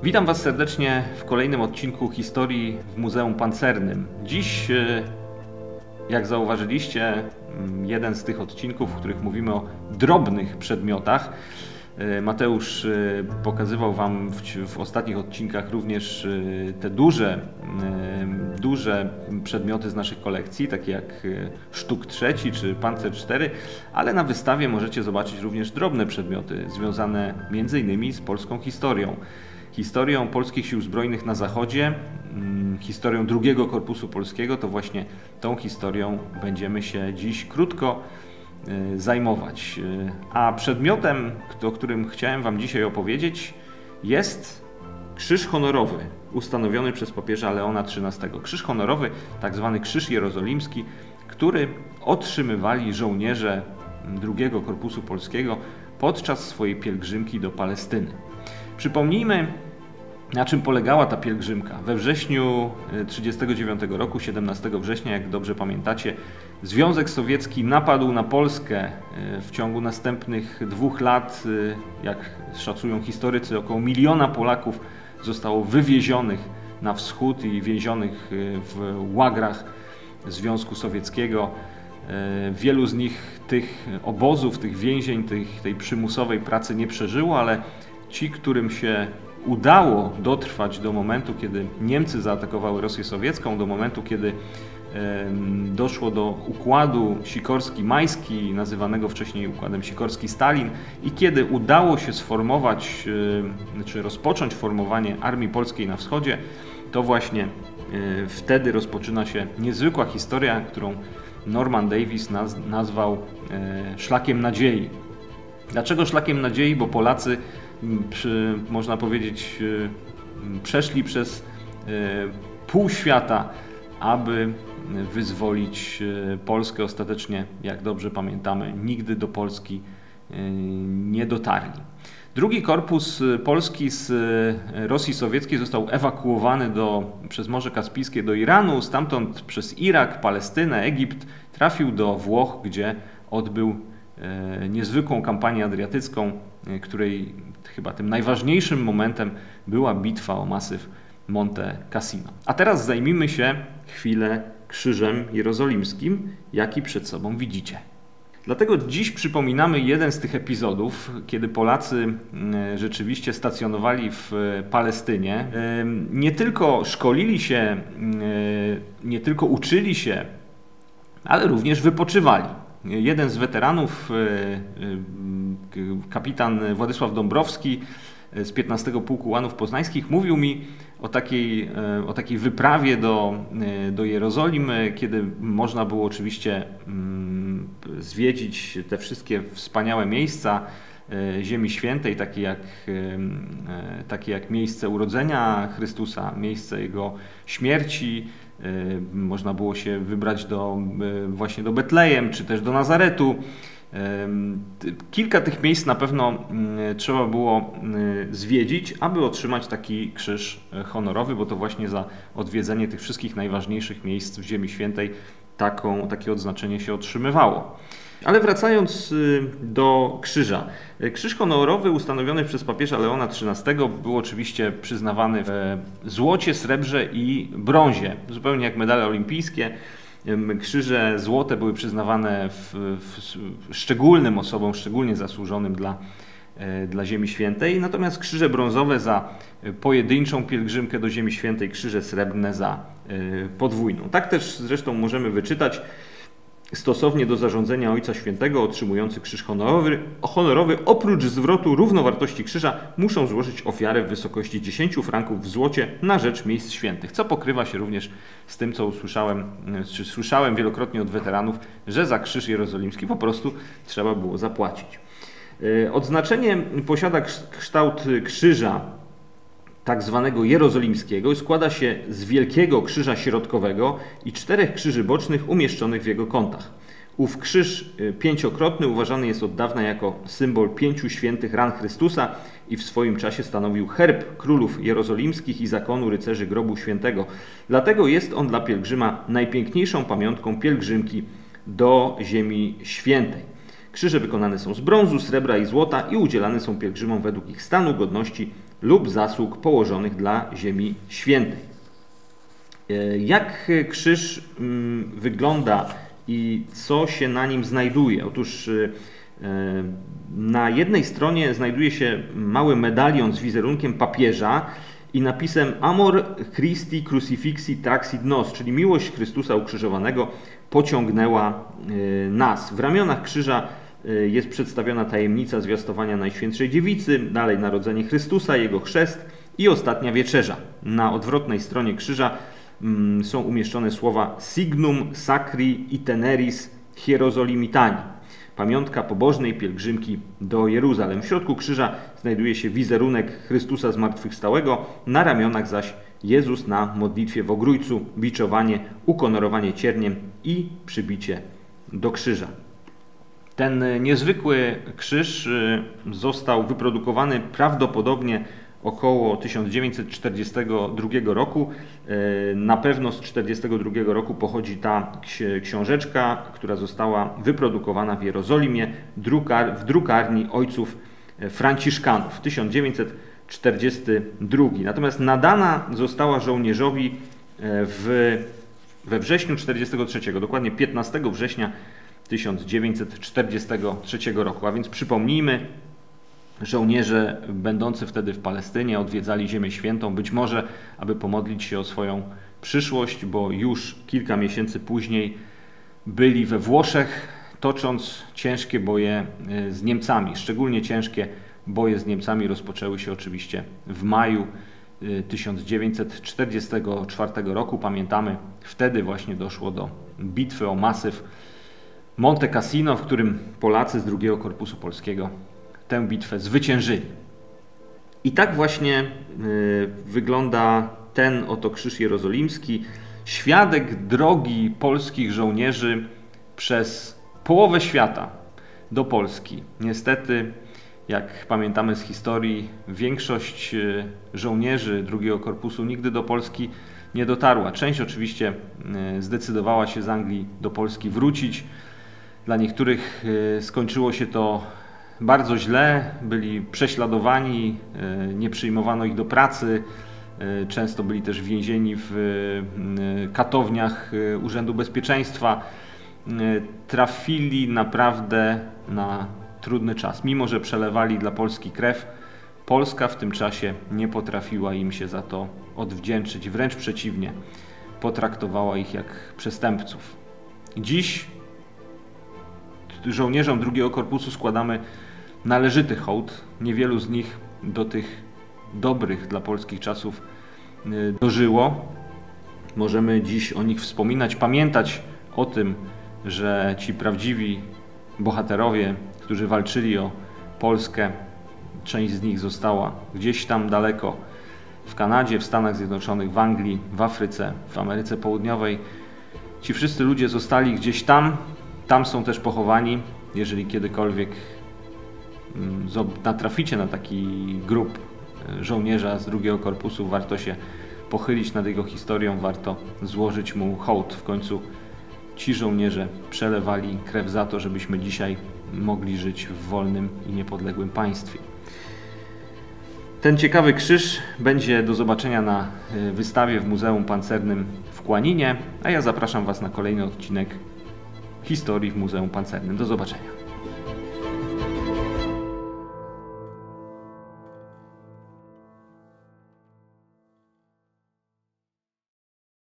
Witam Was serdecznie w kolejnym odcinku historii w Muzeum Pancernym. Dziś, jak zauważyliście, jeden z tych odcinków, w których mówimy o drobnych przedmiotach. Mateusz pokazywał Wam w ostatnich odcinkach również te duże przedmioty z naszych kolekcji, takie jak Sztuk III czy Pancer IV, ale na wystawie możecie zobaczyć również drobne przedmioty związane m.in. z polską historią polskich sił zbrojnych na Zachodzie, historią II Korpusu Polskiego. To właśnie tą historią będziemy się dziś krótko zajmować. A przedmiotem, o którym chciałem Wam dzisiaj opowiedzieć, jest krzyż honorowy ustanowiony przez papieża Leona XIII. Krzyż honorowy, tak zwany Krzyż Jerozolimski, który otrzymywali żołnierze II Korpusu Polskiego podczas swojej pielgrzymki do Palestyny. Przypomnijmy, na czym polegała ta pielgrzymka. We wrześniu 1939 roku, 17 września, jak dobrze pamiętacie, Związek Sowiecki napadł na Polskę. W ciągu następnych 2 lat, jak szacują historycy, około 1 miliona Polaków zostało wywiezionych na wschód i więzionych w łagrach Związku Sowieckiego. Wielu z nich tych obozów, tych więzień, tej przymusowej pracy nie przeżyło, ale ci, którym się udało dotrwać do momentu, kiedy Niemcy zaatakowały Rosję Sowiecką, do momentu, kiedy doszło do układu Sikorski-Majski, nazywanego wcześniej układem Sikorski-Stalin, i kiedy udało się sformować, czy rozpocząć formowanie Armii Polskiej na wschodzie, to właśnie wtedy rozpoczyna się niezwykła historia, którą Norman Davies nazwał Szlakiem Nadziei. Dlaczego Szlakiem Nadziei? Bo Polacy, można powiedzieć, przeszli przez pół świata, aby wyzwolić Polskę. Ostatecznie, jak dobrze pamiętamy, nigdy do Polski nie dotarli. Drugi korpus Polski z Rosji Sowieckiej został ewakuowany przez Morze Kaspijskie do Iranu, stamtąd przez Irak, Palestynę, Egipt trafił do Włoch, gdzie odbył niezwykłą kampanię adriatycką, której chyba tym najważniejszym momentem była bitwa o masyw Monte Cassino. A teraz zajmijmy się chwilę Krzyżem Jerozolimskim, jaki przed sobą widzicie. Dlatego dziś przypominamy jeden z tych epizodów, kiedy Polacy rzeczywiście stacjonowali w Palestynie. Nie tylko szkolili się, nie tylko uczyli się, ale również wypoczywali. Jeden z weteranów, kapitan Władysław Dąbrowski z 15 Pułku Ułanów Poznańskich, mówił mi o takiej wyprawie do Jerozolimy, kiedy można było oczywiście zwiedzić te wszystkie wspaniałe miejsca Ziemi Świętej, takie jak miejsce urodzenia Chrystusa, miejsce Jego śmierci. Można było się wybrać właśnie do Betlejem, czy też do Nazaretu. Kilka tych miejsc na pewno trzeba było zwiedzić, aby otrzymać taki krzyż honorowy, bo to właśnie za odwiedzenie tych wszystkich najważniejszych miejsc w Ziemi Świętej takie odznaczenie się otrzymywało. Ale wracając do krzyża. Krzyż honorowy ustanowiony przez papieża Leona XIII był oczywiście przyznawany w złocie, srebrze i brązie, zupełnie jak medale olimpijskie. Krzyże złote były przyznawane szczególnym osobom, szczególnie zasłużonym dla Ziemi Świętej, natomiast krzyże brązowe za pojedynczą pielgrzymkę do Ziemi Świętej, krzyże srebrne za podwójną. Tak też zresztą możemy wyczytać: stosownie do zarządzenia Ojca Świętego otrzymujący krzyż honorowy oprócz zwrotu równowartości krzyża muszą złożyć ofiarę w wysokości 10 franków w złocie na rzecz miejsc świętych, co pokrywa się również z tym, co słyszałem wielokrotnie od weteranów, że za krzyż jerozolimski po prostu trzeba było zapłacić. Odznaczenie posiada kształt krzyża tak zwanego jerozolimskiego i składa się z wielkiego krzyża środkowego i 4 krzyży bocznych umieszczonych w jego kątach. Ów krzyż pięciokrotny uważany jest od dawna jako symbol 5 świętych ran Chrystusa i w swoim czasie stanowił herb królów jerozolimskich i zakonu rycerzy grobu świętego. Dlatego jest on dla pielgrzyma najpiękniejszą pamiątką pielgrzymki do Ziemi Świętej. Krzyże wykonane są z brązu, srebra i złota i udzielane są pielgrzymom według ich stanu, godności lub zasług położonych dla Ziemi Świętej. Jak krzyż wygląda i co się na nim znajduje? Otóż na jednej stronie znajduje się mały medalion z wizerunkiem papieża i napisem Amor Christi Crucifixi Traxit Nos, czyli miłość Chrystusa ukrzyżowanego pociągnęła nas. W ramionach krzyża jest przedstawiona tajemnica zwiastowania Najświętszej Dziewicy, dalej narodzenie Chrystusa, Jego chrzest i ostatnia wieczerza. Na odwrotnej stronie krzyża są umieszczone słowa Signum Sacri Itineris Hierozolimitani. Pamiątka pobożnej pielgrzymki do Jeruzalem. W środku krzyża znajduje się wizerunek Chrystusa zmartwychwstałego, na ramionach zaś Jezus na modlitwie w Ogrójcu, biczowanie, ukonorowanie cierniem i przybicie do krzyża. Ten niezwykły krzyż został wyprodukowany prawdopodobnie około 1942 roku. Na pewno z 1942 roku pochodzi ta książeczka, która została wyprodukowana w Jerozolimie w drukarni ojców franciszkanów w 1942. Natomiast nadana została żołnierzowi we wrześniu 1943, dokładnie 15 września 1943 roku. A więc przypomnijmy, żołnierze będący wtedy w Palestynie odwiedzali Ziemię Świętą, być może aby pomodlić się o swoją przyszłość, bo już kilka miesięcy później byli we Włoszech, tocząc ciężkie boje z Niemcami. Szczególnie ciężkie boje z Niemcami rozpoczęły się oczywiście w maju 1944 roku. Pamiętamy, wtedy właśnie doszło do bitwy o masyw Monte Cassino, w którym Polacy z II Korpusu Polskiego tę bitwę zwyciężyli. I tak właśnie wygląda ten oto krzyż jerozolimski, świadek drogi polskich żołnierzy przez połowę świata do Polski. Niestety, jak pamiętamy z historii, większość żołnierzy II Korpusu nigdy do Polski nie dotarła. Część oczywiście zdecydowała się z Anglii do Polski wrócić. Dla niektórych skończyło się to bardzo źle, byli prześladowani, nie przyjmowano ich do pracy, często byli też więzieni w katowniach Urzędu Bezpieczeństwa. Trafili naprawdę na trudny czas. Mimo że przelewali dla Polski krew, Polska w tym czasie nie potrafiła im się za to odwdzięczyć. Wręcz przeciwnie, potraktowała ich jak przestępców. Dziś żołnierzom II Korpusu składamy należyty hołd. Niewielu z nich do tych dobrych dla polskich czasów dożyło. Możemy dziś o nich wspominać, pamiętać o tym, że ci prawdziwi bohaterowie, którzy walczyli o Polskę, część z nich została gdzieś tam daleko w Kanadzie, w Stanach Zjednoczonych, w Anglii, w Afryce, w Ameryce Południowej. Ci wszyscy ludzie zostali gdzieś tam. Tam są też pochowani. Jeżeli kiedykolwiek natraficie na taki grób żołnierza z II Korpusu, warto się pochylić nad jego historią, warto złożyć mu hołd. W końcu ci żołnierze przelewali krew za to, żebyśmy dzisiaj mogli żyć w wolnym i niepodległym państwie. Ten ciekawy krzyż będzie do zobaczenia na wystawie w Muzeum Pancernym w Kłaninie, a ja zapraszam Was na kolejny odcinek Historii w Muzeum Pancernym. Do zobaczenia.